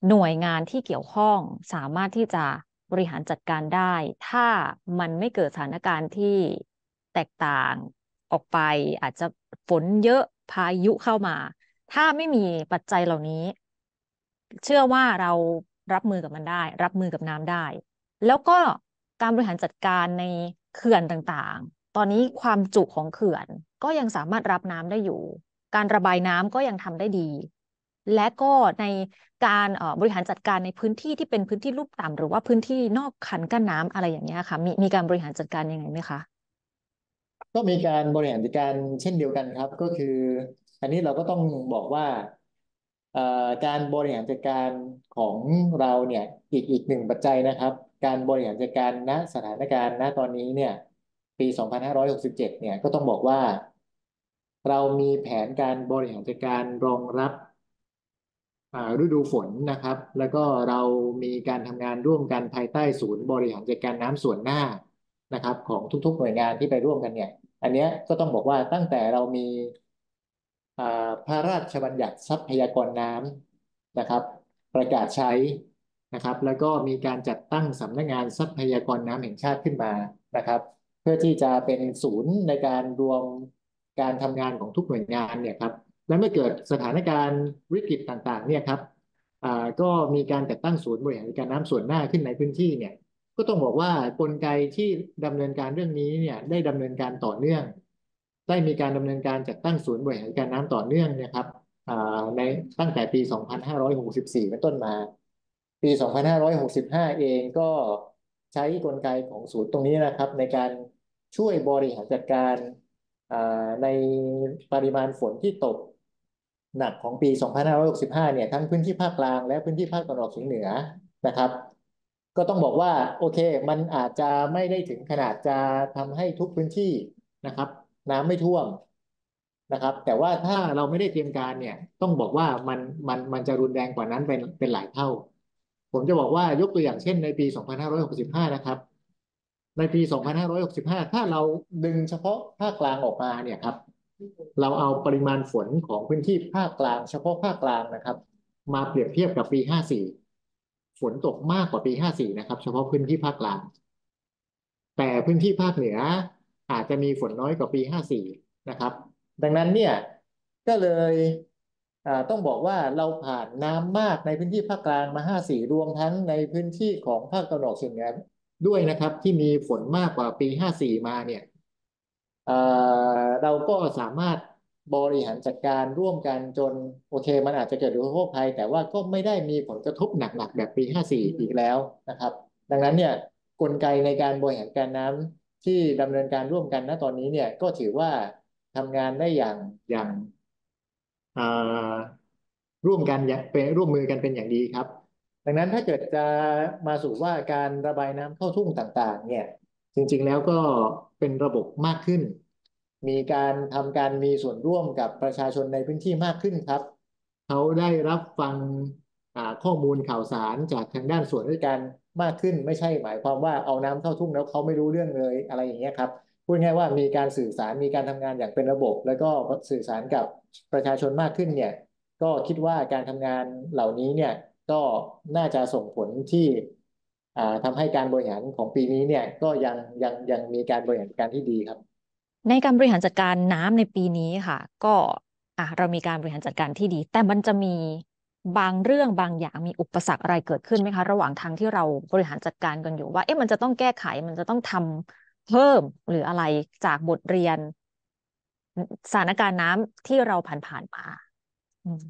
B: หน่วยงานที่เกี่ยวข้องสามารถที่จะบริหารจัดการได้ ถ้ามันไม่เกิดสถานการณ์ที่แตกต่างออกไปอาจจะฝนเยอะพายุเข้ามา ถ้าไม่มีปัจจัยเหล่านี้ เชื่อว่าเรารับมือกับมันได้ รับมือกับน้ำได้ แล้วก็การบริหารจัดการในเขื่อนต่างๆ ตอนนี้ความจุของเขื่อนก็ยังสามารถรับน้ำได้อยู่ การระบายน้ำก็ยังทำได้ดี และก็ในการเอ่อบริหารจัดการในพื้นที่ที่เป็นพื้นที่ลุ่มต่ำหรือว่าพื้นที่นอกคันกั้นน้ำอะไรอย่างเงี้ยค่ะมีมีการบริหารจัดการยังไงไหมคะ
C: ก็มีการบริหารจัดการเช่นเดียวกันครับก็คืออันนี้เราก็ต้องบอกว่าเอ่อการบริหารจัดการของเราเนี่ยอีกอีกหนึ่งปัจจัยนะครับการบริหารจัดการณสถานการณ์ณตอนนี้เนี่ยปีสองพันห้าร้อยหกสิบเจ็ดเนี่ยก็ต้องบอกว่าเรามีแผนการบริหารจัดการรองรับ อ่าฤดูฝนนะครับแล้วก็เรามีการทำงานร่วมกันภายใต้ศูนย์บริหารจัดการน้ำส่วนหน้านะครับของทุกๆหน่วยงานที่ไปร่วมกันเนี่ยอันเนี้ยก็ต้องบอกว่าตั้งแต่เรามีอ่าพระราชบัญญัติทรัพยากรน้ำนะครับประกาศใช้นะครับแล้วก็มีการจัดตั้งสำนักงานทรัพยากรน้ำแห่งชาติขึ้นมานะครับเพื่อที่จะเป็นศูนย์ในการรวมการทำงานของทุกหน่วยงานเนี่ยครับ และเมื่อเกิดสถานการณ์วิกฤตต่างๆเนี่ยครับอ่าก็มีการจัดตั้งศูนย์บริหารจัดการน้ำส่วนหน้าขึ้นในพื้นที่เนี่ยก็ต้องบอกว่ากลไกที่ดำเนินการเรื่องนี้เนี่ยได้ดำเนินการต่อเนื่องได้มีการดำเนินการจัดตั้งศูนย์บริหารจัดการน้ำต่อเนื่องนะครับอ่าในตั้งแต่ปี สองพันห้าร้อยหกสิบสี่ เป็นต้นมา ปี สองพันห้าร้อยหกสิบห้า เองก็ใช้กลไกของศูนย์ตรงนี้นะครับในการช่วยบริหารจัดการอ่าในปริมาณฝนที่ตก หนักของปี สองพันห้าร้อยหกสิบห้า เนี่ยทั้งพื้นที่ภาคกลางและพื้นที่ภาคตะวันออกเฉียงเหนือนะครับก็ต้องบอกว่าโอเคมันอาจจะไม่ได้ถึงขนาดจะทำให้ทุกพื้นที่นะครับน้ำไม่ท่วมนะครับแต่ว่าถ้าเราไม่ได้เตรียมการเนี่ยต้องบอกว่ามันมันมันจะรุนแรงกว่านั้นเป็นเป็นหลายเท่าผมจะบอกว่ายกตัวอย่างเช่นในปี สองพันห้าร้อยหกสิบห้า นะครับในปี สองพันห้าร้อยหกสิบห้า ถ้าเราดึงเฉพาะภาคกลางออกมาเนี่ยครับ เราเอาปริมาณฝนของพื้นที่ภาคกลางเฉพาะภาคกลางนะครับมาเปรียบเทียบกับปีห้าสี่ฝนตกมากกว่าปีห้าสี่นะครับเฉพาะพื้นที่ภาคกลางแต่พื้นที่ภาคเหนืออาจจะมีฝนน้อยกว่าปีห้าสี่นะครับดังนั้นเนี่ยก็เลยอ่าต้องบอกว่าเราผ่านน้ำมากในพื้นที่ภาคกลางมาห้าสี่รวมทั้งในพื้นที่ของภาคตะวันออกเฉียงเหนือด้วยนะครับที่มีฝนมากกว่าปีห้าสี่มาเนี่ย เอ่อเราก็สามารถบริหารจัดการร่วมกันจนโอเคมันอาจจะเกิดอุทกภัยแต่ว่าก็ไม่ได้มีผลกระทบหนักๆแบบปีห้าสี่อีกแล้วนะครับดังนั้นเนี่ยกลไกในการบริหารการน้ำที่ดำเนินการร่วมกันณตอนนี้เนี่ยก็ถือว่าทำงานได้อย่างอย่างอ่าร่วมกันอย่างเป็นร่วมมือกันเป็นอย่างดีครับดังนั้นถ้าเกิดจะมาสู่ว่าการระบายน้ำเข้าทุ่งต่างๆเนี่ย จริงๆแล้วก็เป็นระบบมากขึ้น มีการทำการมีส่วนร่วมกับประชาชนในพื้นที่มากขึ้นครับ เขาได้รับฟังอ่าข้อมูลข่าวสารจากทางด้านส่วนราชการมากขึ้นไม่ใช่หมายความว่าเอาน้ำเข้าทุ่งแล้วเขาไม่รู้เรื่องเลยอะไรอย่างเงี้ยครับพูดง่ายๆว่ามีการสื่อสารมีการทำงานอย่างเป็นระบบแล้วก็สื่อสารกับประชาชนมากขึ้นเนี่ยก็คิดว่าการทำงานเหล่านี้เนี่ยก็น่าจะส่งผลที่ อ่าทำให้การบริหารของปีนี้เนี่ยก็ยังยังยังมีการบริหารการที่ดีครับ
B: ในการบริหารจัดการน้ำในปีนี้ค่ะก็อ่ะเรามีการบริหารจัดการที่ดีแต่มันจะมีบางเรื่องบางอย่างมีอุปสรรคอะไรเกิดขึ้นไหมคะระหว่างทางที่เราบริหารจัดการกันอยู่ว่าเอ๊ะมันจะต้องแก้ไขมันจะต้องทำเพิ่มหรืออะไรจากบทเรียนสถานการณ์น้ำที่เราผ่านๆมาอืม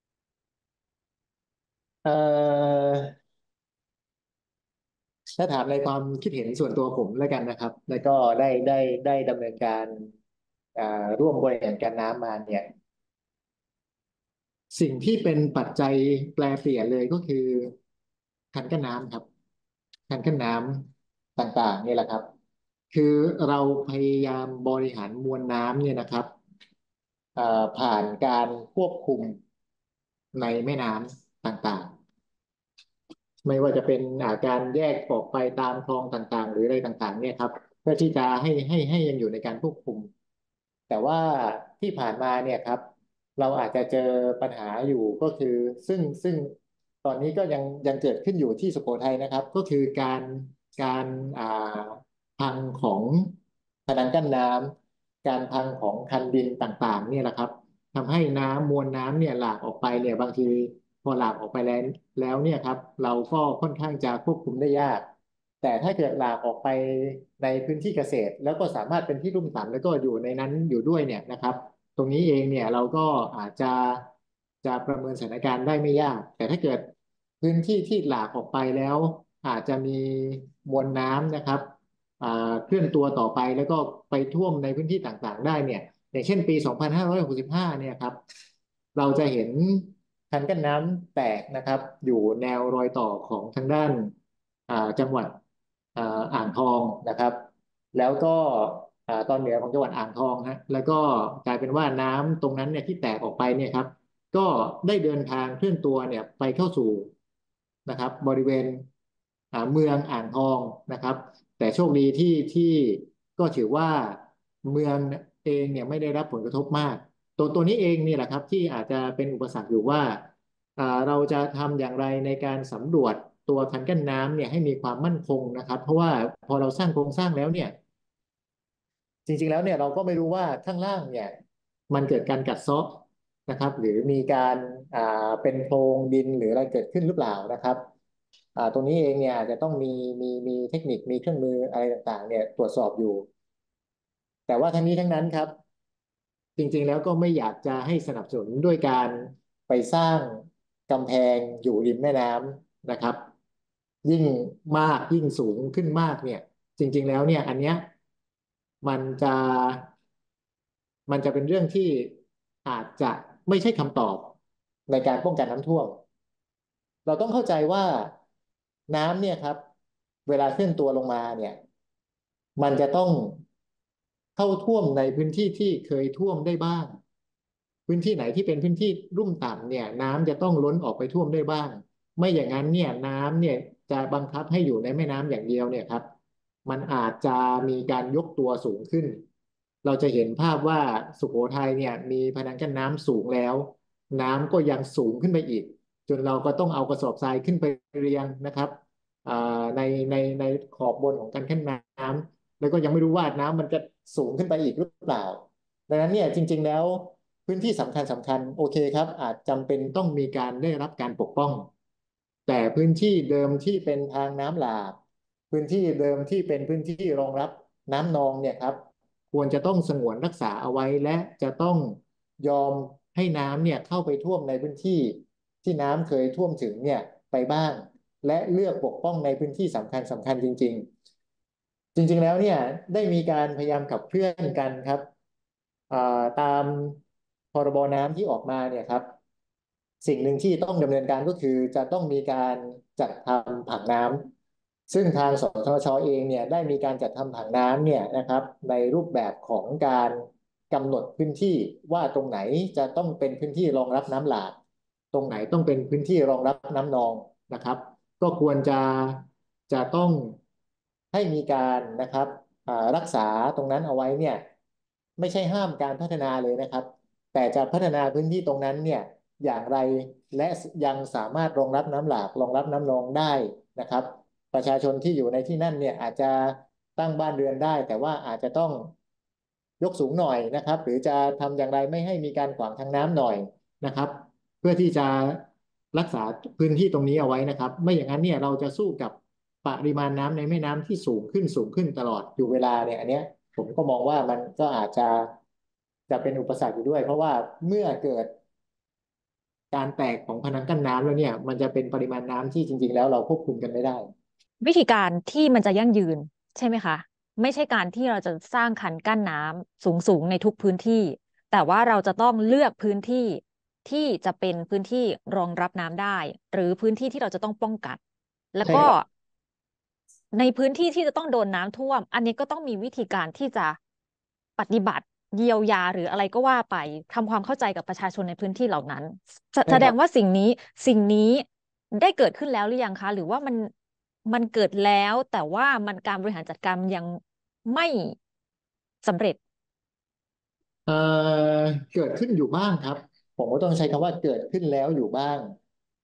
C: เอ่อถ้าถามในความคิดเห็นส่วนตัวผมแล้วกันนะครับแล้วก็ได้ได้ได้ดำเนินการอ่าร่วมบริหารการน้ำมาเนี่ยสิ่งที่เป็นปัจจัยแปรเปลี่ยนเลยก็คือคันกั้นน้ำครับคันกั้นน้ำต่างๆเนี่ยแหละครับคือเราพยายามบริหารมวลน้ำเนี่ยนะครับเอ่อผ่านการควบคุมในแม่น้ำต่างๆ ไม่ว่าจะเป็นอ่าการแยกออกไปตามคลองต่างๆหรืออะไรต่างๆเนี่ยครับเพื่อที่จะให้ให้ให้ยังอยู่ในการควบคุมแต่ว่าที่ผ่านมาเนี่ยครับเราอาจจะเจอปัญหาอยู่ก็คือซึ่งซึ่งตอนนี้ก็ยังยังเกิดขึ้นอยู่ที่สุโขทัยนะครับก็คือการการอ่าพังของพนังกั้นน้ำการพังของคันดินต่างๆเนี่ยแหละครับทำให้น้ำมวลน้ำเนี่ยหลากออกไปเนี่ยบางทีพอหลากออกไปแล้วแล้วเนี่ยครับเราก็ค่อนข้างจะควบคุมได้ยากแต่ถ้าเกิดหลากออกไปในพื้นที่เกษตรแล้วก็สามารถเป็นที่ลุ่มต่ำแล้วก็อยู่ในนั้นอยู่ด้วยเนี่ยนะครับ ตรงนี้เองเนี่ยเราก็อาจจะจะประเมินสถานการณ์ได้ไม่ยากแต่ถ้าเกิดพื้นที่ที่หลากออกไปแล้วอาจจะมีมวลน้ำนะครับอ่าเคลื่อนตัวต่อไปแล้วก็ไปท่วมในพื้นที่ต่างๆได้เนี่ยอย่างเช่นปีสองพันห้าร้อยหกสิบห้าเนี่ยครับเราจะเห็นคันกั้นน้ำแตกนะครับอยู่แนวรอยต่อของทางด้านอ่าจังหวัดอ่าอ่างทองนะครับ แล้วก็อ่าตอนเหนือของจังหวัดอ่างทองฮะแล้วก็กลายเป็นว่าน้ำตรงนั้นเนี่ยที่แตกออกไปเนี่ยครับก็ได้เดินทางเคลื่อนตัวเนี่ยไปเข้าสู่นะครับบริเวณอ่าเมืองอ่างทองนะครับแต่โชคดีที่ที่ก็ถือว่าเมืองเองเนี่ยไม่ได้รับผลกระทบมากตัวตัวนี้เองนี่แหละครับที่อาจจะเป็นอุปสรรคอยู่ว่าอ่าเราจะทำอย่างไรในการสำรวจตัวคันกั้นน้ำเนี่ยให้มีความมั่นคงนะครับเพราะว่าพอเราสร้างโครงสร้างแล้วเนี่ย จริงๆแล้วเนี่ยเราก็ไม่รู้ว่าข้างล่างเนี่ยมันเกิดการกัดเซาะนะครับหรือมีการอ่าเป็นโพรงดินหรืออะไรเกิดขึ้นหรือเปล่านะครับอ่าตรงนี้เองเนี่ยอาจจะต้องมีมีมีเทคนิคมีเครื่องมืออะไรต่างๆเนี่ยตรวจสอบอยู่แต่ว่าทั้งนี้ทั้งนั้นครับจริงๆแล้วก็ไม่อยากจะให้สนับสนุนด้วยการไปสร้างกำแพงอยู่ริมแม่น้ำนะครับยิ่งมากยิ่งสูงขึ้นมากเนี่ยจริงๆแล้วเนี่ยอันเนี้ย มันจะมันจะเป็นเรื่องที่อาจจะไม่ใช่คำตอบในการป้องกันน้ำท่วมเราต้องเข้าใจว่าน้ำเนี่ยครับเวลาเคลื่อนตัวลงมาเนี่ยมันจะต้องเข้าท่วมในพื้นที่ที่เคยท่วมได้บ้างพื้นที่ไหนที่เป็นพื้นที่ลุ่มต่ำเนี่ยน้ำจะต้องล้นออกไปท่วมได้บ้างไม่อย่างนั้นเนี่ยน้ำเนี่ยจะบังคับให้อยู่ในแม่น้ำอย่างเดียวเนี่ยครับ มันอาจจะมีการยกตัวสูงขึ้น เราจะเห็นภาพว่าสุโขทัยเนี่ยมีพนังกั้นน้ำสูงแล้วน้ำก็ยังสูงขึ้นไปอีกจนเราก็ต้องเอากระสอบทรายขึ้นไปเรียงนะครับอ่าในในในขอบบนของการกั้นน้ำแล้วก็ยังไม่รู้ว่าน้ำมันจะสูงขึ้นไปอีกหรือเปล่าดังนั้นเนี่ยจริงๆแล้วพื้นที่สำคัญสำคัญโอเคครับอาจจำเป็นต้องมีการได้รับการปกป้องแต่พื้นที่เดิมที่เป็นทางน้ำหลากพื้นที่เดิมที่เป็นพื้นที่รองรับน้ำนองเนี่ยครับ ควรจะต้องสงวนรักษาเอาไว้และจะต้องยอมให้น้ำเนี่ยเข้าไปท่วมในพื้นที่ที่น้ำเคยท่วมถึงเนี่ยไปบ้างและเลือกปกป้องในพื้นที่สำคัญสำคัญจริงๆจริงๆแล้วเนี่ยได้มีการพยายามขับเคลื่อนกันครับอ่าตามพรบน้ำที่ออกมาเนี่ยครับสิ่งหนึ่งที่ต้องดำเนินการก็คือจะต้องมีการจัดทำผังน้ำ ซึ่งทางสทชเองเนี่ยได้มีการจัดทำผังน้ำเนี่ยนะครับในรูปแบบของการกำหนดพื้นที่ว่าตรงไหนจะต้องเป็นพื้นที่รองรับน้ำหลากตรงไหนต้องเป็นพื้นที่รองรับน้ำนองนะครับก็ควรจะจะต้องให้มีการนะครับอ่ารักษาตรงนั้นเอาไว้เนี่ยไม่ใช่ห้ามการพัฒนาเลยนะครับแต่จะพัฒนาพื้นที่ตรงนั้นเนี่ยอย่างไรและยังสามารถรองรับน้ำหลากรองรับน้ำนองได้นะครับ ประชาชนที่อยู่ในที่นั่นเนี่ยอาจจะตั้งบ้านเรือนได้แต่ว่าอาจจะต้องยกสูงหน่อยนะครับหรือจะทำอย่างไรไม่ให้มีการขวางทางน้ำหน่อยนะครับเพื่อที่จะรักษาพื้นที่ตรงนี้เอาไว้นะครับไม่อย่างนั้นเนี่ยเราจะสู้กับปริมาณน้ำในแม่น้ำที่สูงขึ้นสูงขึ้นตลอดอยู่เวลาเนี่ยอันเนี้ยผมก็มองว่ามันก็อาจจะจะเป็นอุปสรรคอยู่ด้วยเพราะว่าเมื่อเกิดการแตกของพนังกั้นน้ำแล้วเนี่ยมันจะเป็นปริมาณน้ำที่จริงๆแล้วเราควบคุมกันไม่ได้
B: วิธีการที่มันจะยั่งยืนใช่ไหมคะไม่ใช่การที่เราจะสร้างคันกั้นน้ำสูงสูงในทุกพื้นที่แต่ว่าเราจะต้องเลือกพื้นที่ที่จะเป็นพื้นที่รองรับน้ำได้หรือพื้นที่ที่เราจะต้องป้องกันแล้วก็
C: ใช่ครับ
B: ในพื้นที่ที่จะต้องโดนน้ำท่วมอันนี้ก็ต้องมีวิธีการที่จะปฏิบัติเยียวยาหรืออะไรก็ว่าไปทำความเข้าใจกับประชาชนในพื้นที่เหล่านั้นแสแสดง
C: ใช่ครับ
B: ว่าสิ่งนี้สิ่งนี้ได้เกิดขึ้นแล้วหรือยังคะหรือว่ามัน มันเกิดแล้วแต่ว่ามันการบริหารจัดการมันยังไม่สำเร็จ
C: เอ่อเกิดขึ้นอยู่บ้างครับผมก็ต้องใช้คำว่าเกิดขึ้นแล้วอยู่บ้าง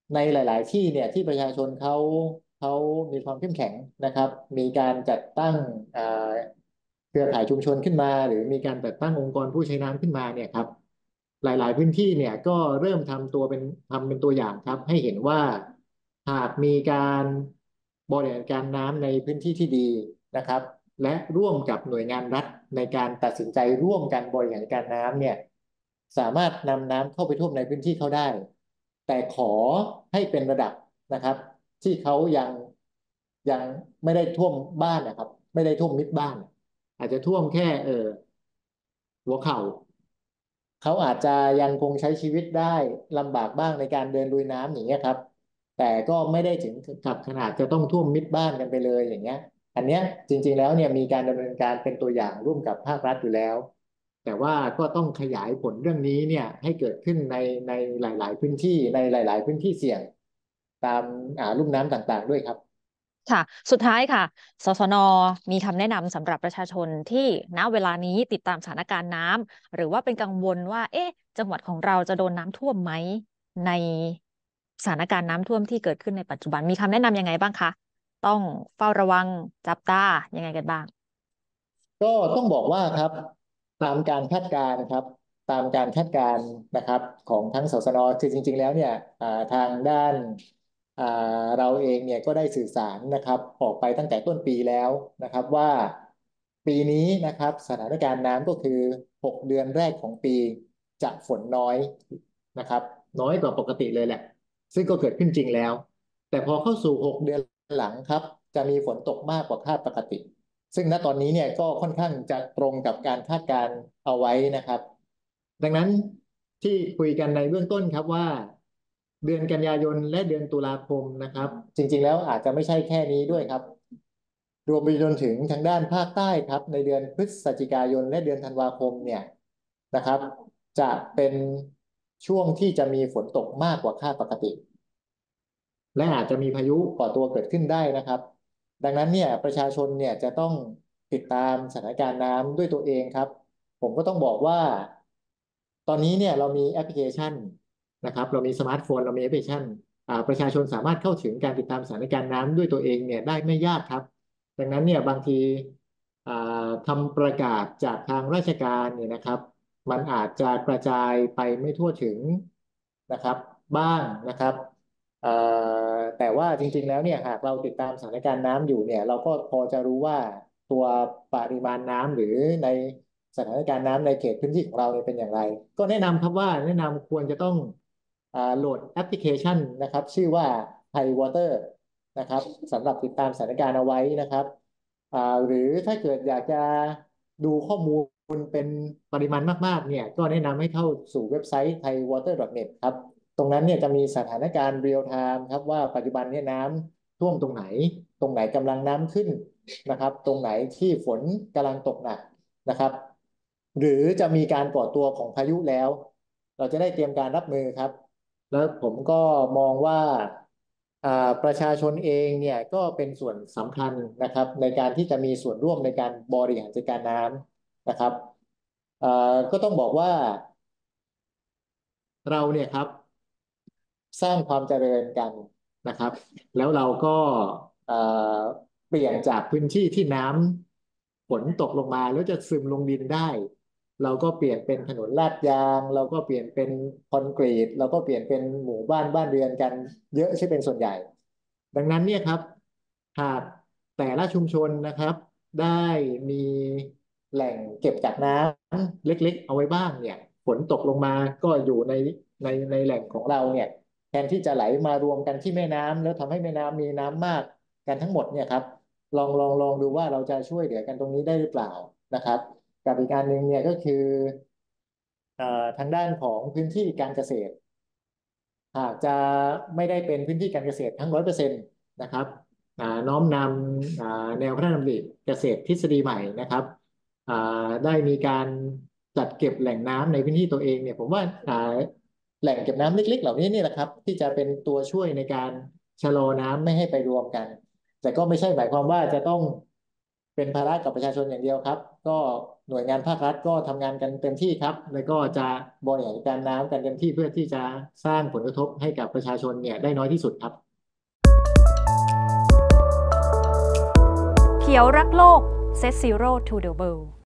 C: ในหลายๆที่เนี่ยที่ประชาชนเขาเขามีความเข้มแข็งนะครับมีการจัดตั้งอ่าเครือข่ายชุมชนขึ้นมาหรือมีการจัดตั้งองค์กรผู้ใช้น้ำขึ้นมาเนี่ยครับหลายๆพื้นที่เนี่ยก็เริ่มทำตัวเป็นทำเป็นตัวอย่างครับให้เห็นว่าหากมีการบริหารการน้ำในพื้นที่ที่ดีนะครับและร่วมกับหน่วยงานรัฐในการตัดสินใจร่วมกันบริหารการน้ำเนี่ยสามารถนำน้ำเข้าไปท่วมในพื้นที่เขาได้ แต่ขอให้เป็นระดับนะครับที่เขายังยังไม่ได้ท่วมบ้านนะครับไม่ได้ท่วมมิดบ้านอาจจะท่วมแค่เออหัวเข่าเขาอาจจะยังคงใช้ชีวิตได้ลำบากบ้างในการเดินลุยน้ำอย่างเงี้ยครับแต่ก็ไม่ได้ถึงกับขนาดจะต้องท่วมมิดบ้านกันไปเลยอย่างเงี้ยอันเนี้ยจริงๆแล้วเนี่ยมีการดำเนินการเป็นตัวอย่างร่วมกับภาครัฐอยู่แล้ว แต่ว่าก็ต้องขยายผลเรื่องนี้เนี่ยให้เกิดขึ้นในในหลายๆพื้นที่ในหลายๆพื้นที่เสี่ยงตามอ่าลุ่มน้ำต่างๆด้วยครับ
B: ค่ะสุดท้ายค่ะสสนมีคำแนะนำสำหรับประชาชนที่ณเวลานี้ติดตามสถานการณ์น้ำหรือว่าเป็นกังวลว่าเอ๊ะจังหวัดของเราจะโดนน้ำท่วมไหมในสถานการณ์น้ำท่วมที่เกิดขึ้นในปัจจุบันมีคำแนะนำยังไงบ้างคะต้องเฝ้าระวังจับตายังไงกันบ้าง
C: ก็ต้องบอกว่าครับตามการคาดการณ์ครับตามการคาดการณ์นะครับของทั้งสสนคือจริงๆแล้วเนี่ยอ่าทางด้านอ่าเราเองเนี่ยก็ได้สื่อสารนะครับออกไปตั้งแต่ต้นปีแล้วนะครับว่าปีนี้นะครับสถานการณ์น้ำก็คือหกเดือนแรกของปีจะฝนน้อยนะครับน้อยกว่าปกติเลยแหละซึ่งก็เกิดขึ้นจริงแล้วแต่พอเข้าสู่หกเดือนหลังครับจะมีฝนตกมากกว่าคาดปกติ ซึ่งณตอนนี้เนี่ยก็ค่อนข้างจะตรงกับการคาดการณ์เอาไว้นะครับดังนั้นที่คุยกันในเบื้องต้นครับว่าเดือนกันยายนและเดือนตุลาคมนะครับจริงๆแล้วอาจจะไม่ใช่แค่นี้ด้วยครับรวมไปจนถึงทางด้านภาคใต้ครับในเดือนพฤศจิกายนและเดือนธันวาคมเนี่ยนะครับจะเป็นช่วงที่จะมีฝนตกมากกว่าคาดปกติ และอาจจะมีพายุก่อตัวเกิดขึ้นได้นะครับดังนั้นเนี่ยประชาชนเนี่ยจะต้องติดตามสถานการณ์น้ำด้วยตัวเองครับผมก็ต้องบอกว่าตอนนี้เนี่ยเรามีแอปพลิเคชันนะครับเรามีสมาร์ทโฟนเรามีแอปพลิเคชันอ่าประชาชนสามารถเข้าถึงการติดตามสถานการณ์น้ำด้วยตัวเองเนี่ยได้ไม่ยากครับดังนั้นเนี่ยบางทีอ่าคำประกาศจากทางราชการเนี่ยนะครับมันอาจจะกระจายไปไม่ทั่วถึงนะครับบ้างนะครับ เอ่อแต่ว่าจริงๆแล้วเนี่ยหากเราติดตามสถานการณ์น้ำอยู่เนี่ยเราก็พอจะรู้ว่าตัวปริมาณน้ำหรือในสถานการณ์น้ำในเขตพื้นที่ของเราเนี่ยเป็นอย่างไรก็แนะนำครับว่าแนะนำควรจะต้องอ่าโหลดแอปพลิเคชันนะครับชื่อว่า Thai Water นะครับสำหรับติดตามสถานการณ์เอาไว้นะครับอ่าหรือถ้าเกิดอยากจะดูข้อมูลเป็นปริมาณมากๆเนี่ยก็แนะนำให้เข้าสู่เว็บไซต์ thai water dot net ครับ ตรงนั้นเนี่ยจะมีสถานการณ์เรียลไทม์ครับว่าปัจจุบันเนี่ยน้ำท่วมตรงไหนตรงไหนกำลังน้ำขึ้นนะครับตรงไหนที่ฝนกำลังตกหนักนะครับหรือจะมีการก่อตัวของพายุแล้วเราจะได้เตรียมการรับมือครับแล้วผมก็มองว่าอ่าประชาชนเองเนี่ยก็เป็นส่วนสำคัญนะครับในการที่จะมีส่วนร่วมในการบริหารจัดการน้ำนะครับเอ่อก็ต้องบอกว่าเราเนี่ยครับ สร้างความเจริญกันนะครับแล้วเราก็เอ่อเปลี่ยนจากพื้นที่ที่น้ำฝนตกลงมาแล้วจะซึมลงดินได้เราก็เปลี่ยนเป็นถนนลาดยางเราก็เปลี่ยนเป็นคอนกรีตเราก็เปลี่ยนเป็นหมู่บ้านบ้านเรือนกันเยอะใช่เป็นส่วนใหญ่ดังนั้นเนี่ยครับหากแต่ละชุมชนนะครับได้มีแหล่งเก็บกักน้ำเล็กๆเอาไว้บ้างเนี่ยฝนตกลงมาก็อยู่ในในในแหล่งของเราเนี่ย แทนที่จะไหลมารวมกันที่แม่น้ำแล้วทำให้แม่น้ำมีน้ำมากกันทั้งหมดเนี่ยครับลองลองลองดูว่าเราจะช่วยเหลือกันตรงนี้ได้หรือเปล่านะครับกับอีกการหนึ่งเนี่ยก็คือเอ่อทางด้านของพื้นที่การเกษตร อาจจะไม่ได้เป็นพื้นที่การเกษตรทั้งร้อยเปอร์เซ็นต์นะครับอ่าน้อมนำอ่าแนวพระราชดำริเกษตรทฤษฎีใหม่นะครับอ่าได้มีการจัดเก็บแหล่งน้ำในพื้นที่ตัวเองเนี่ยผมว่าอ่าแหล่งเก็บน้ำเล็กๆเหล่านี้นี่แหละครับที่จะเป็นตัวช่วยในการชะลอน้ำไม่ให้ไปรวมกันแต่ก็ไม่ใช่หมายความว่าจะต้องเป็นภาระกับประชาชนอย่างเดียวครับก็หน่วยงานภาครัฐก็ทำงานกันเต็มที่ครับแล้วก็จะบริหารการน้ำกันเต็มที่เพื่อที่จะสร้างผลกระทบให้กับประชาชนเนี่ยได้น้อยที่สุดครับ
A: เขียวรักโลก Set Zero to the World